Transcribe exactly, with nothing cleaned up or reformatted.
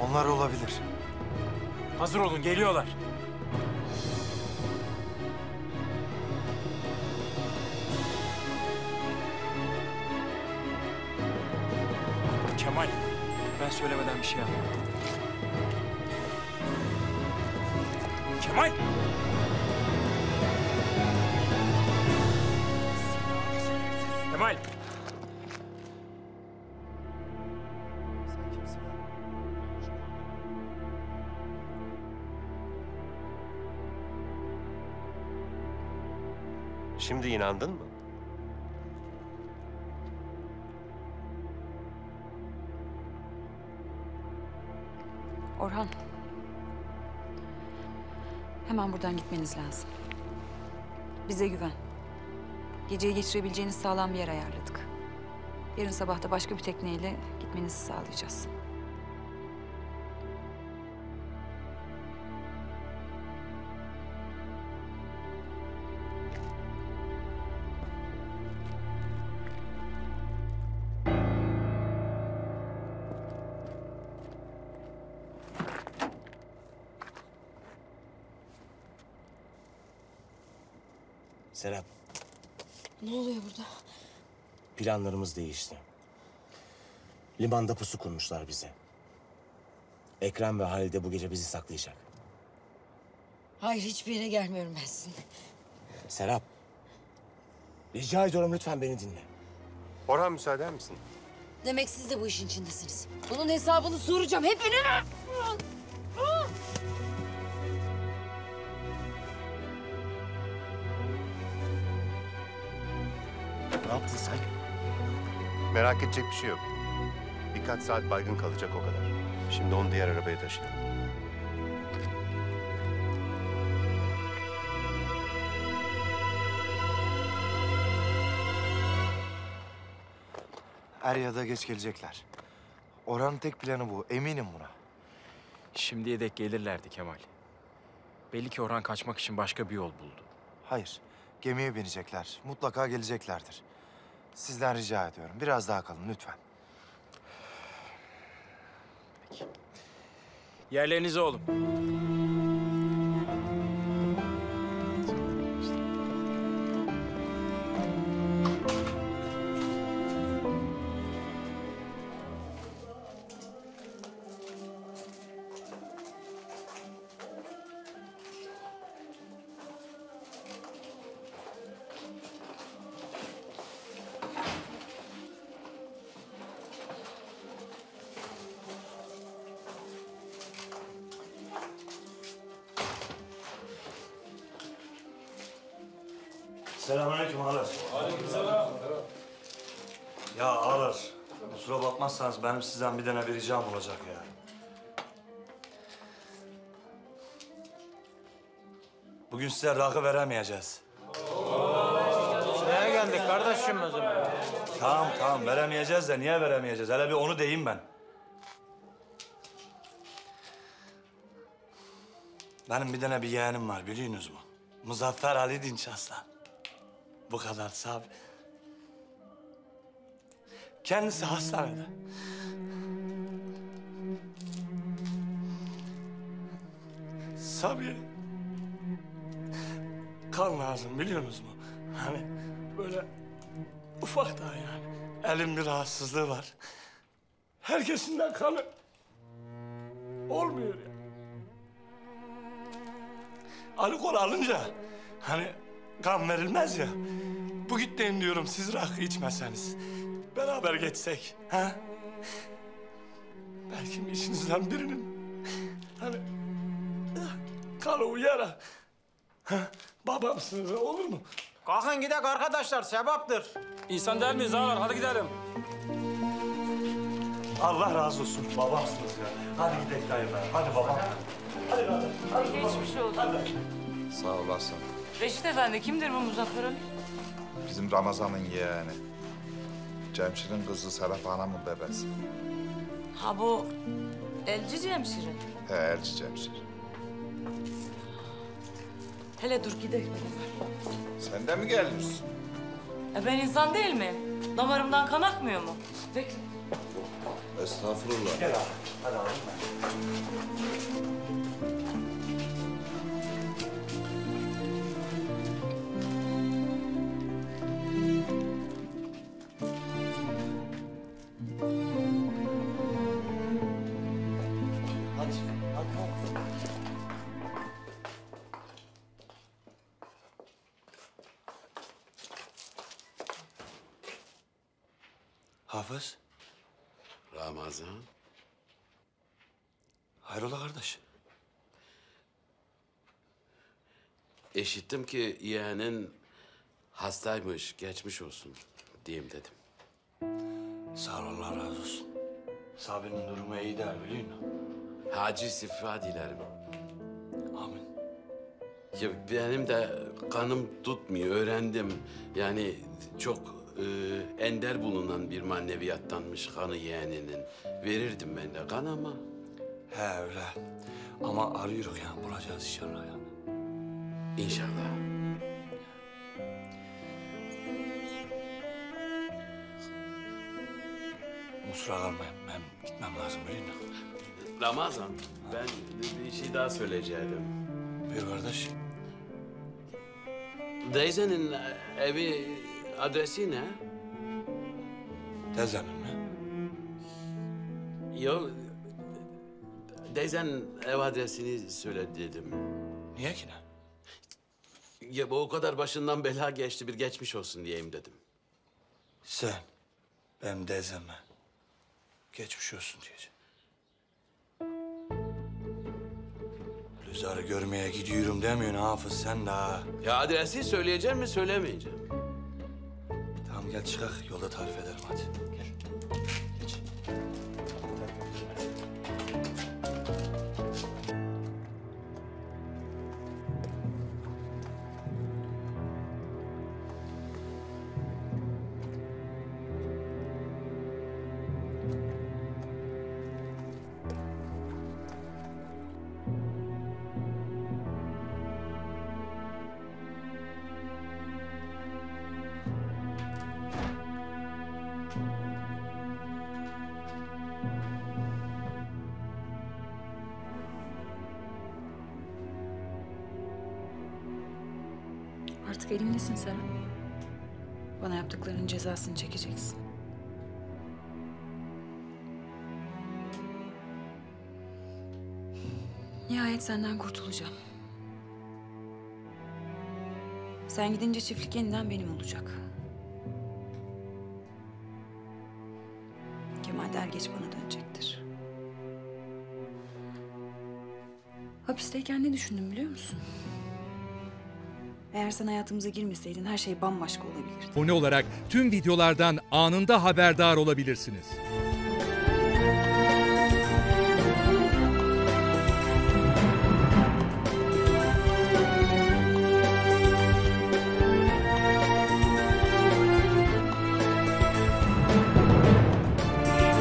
Onlar olabilir. Hazır olun, geliyorlar. Kemal, ben söylemeden bir şey yapma. Kemal! Kemal! Sen kimsin? Şimdi inandın mı? Orhan. Hemen buradan gitmeniz lazım. Bize güven. Geceyi geçirebileceğiniz sağlam bir yer ayarladık. Yarın sabah da başka bir tekneyle gitmenizi sağlayacağız. Serap, Ne oluyor burada? planlarımız değişti. Limanda pusu kurmuşlar bize. Ekrem ve Halide bu gece bizi saklayacak. Hayır, hiçbir yere gelmiyorum ben sizinle. Serap, rica ediyorum lütfen beni dinle. Orhan müsaade eder misin? Demek siz de bu işin içindesiniz. Bunun hesabını soracağım hepinize. Ne yaptın sen? Merak edecek bir şey yok. Birkaç saat baygın kalacak o kadar. Şimdi onu diğer arabaya taşıyalım. Er ya da geç gelecekler. Orhan'ın tek planı bu. Eminim buna. Şimdiye dek gelirlerdi Kemal. Belli ki Orhan kaçmak için başka bir yol buldu. Hayır. Gemiye binecekler. Mutlaka geleceklerdir. Sizden rica ediyorum. Biraz daha kalın lütfen. Yerlerinize olun. Selamünaleyküm ağalar. Aleykümselam. Ya ağalar, kusura bakmazsanız benim sizden bir tane bir ricam olacak ya. Bugün size rakı veremeyeceğiz. Neye geldik kardeşim o zaman? Tamam tamam veremeyeceğiz de niye veremeyeceğiz? Hele bir onu deyim ben. Benim bir tane bir yeğenim var biliyorsunuz mu? Muzaffer Ali Dinç Aslan. Bu kadar Sabri. Kendisi hastanede. Sabri. Kan lazım biliyorsunuz mu? Hani böyle ufak daha yani. Elin bir rahatsızlığı var. Herkesinden kanı olmuyor ya. Alkol alınca hani kan verilmez ya. Bu gitmeyin diyorum siz rakı içmeseniz. Beraber geçsek. Ha? Belki işinizden birinin hani kanı uyara. Ha? Babamsınız olur mu? Kalkın gidelim arkadaşlar, sevaptır. İnsan der miyiz ağalar? Hadi gidelim. Allah razı olsun. Babamsınız ya. Hadi gidelim dayı be. Hadi babam. Hadi hadi. Hadi Geçmiş olsun. Hadi. Sağ olasın. Reşit Efendi kimdir bu Muzaffer Ali? Bizim Ramazan'ın yeğeni. Cemşir'in kızı Serap Hanım'ın bebesi. Ha bu elci Cemşir'in. He, Elçi Cemşir. Hele dur gidelim. Sen de mi geliyorsun? E ben insan değil miyim? Damarımdan kan akmıyor mu? Bekle. Estağfurullah. Gel abi. Hadi abi. Hadi. Hadi. Hadi. Hafız. Ramazan. Hayrola kardeş? İşittim ki yeğenin hastaymış, geçmiş olsun diyeyim dedim. Sağ ol, Allah razı olsun. Sabi'nin durumu iyi der biliyor musun? Hacı şifa dilerim. Amin. Ya benim de kanım tutmuyor, öğrendim. Yani çok e, ender bulunan bir maneviyattanmış kanı yeğeninin. Verirdim ben de kan ama... He öyle. Ama arıyoruz yani, bulacağız inşallah yani. İnşallah. Kusura kalmayın, ben gitmem lazım biliyor musun? Ramazan, ben bir şey daha söyleyecektim. Buyur kardeş. Teyzenin evi adresi ne? Teyzemin mi? Yok, teyzen ev adresini söyle dedim. Niye ki ne? Ya bu o kadar başından bela geçti, bir geçmiş olsun diyeyim dedim. Sen, benim teyzeme geçmiş olsun diyeceğim. Lüzar'ı görmeye gidiyorum demiyorsun Hafız sen de ha. Ya adresi söyleyeceğim mi, söylemeyeceğim? Tamam gel çıkak, yolda tarif ederim hadi. Gel. Geç. Artık elimdesin Serap. Bana yaptıklarının cezasını çekeceksin. Nihayet senden kurtulacağım. Sen gidince çiftlik yeniden benim olacak. Kemal de er geç bana dönecektir. Hapisteyken ne düşündüm biliyor musun? Eğer sen hayatımıza girmeseydin her şey bambaşka olabilirdi. Abone olarak tüm videolardan anında haberdar olabilirsiniz.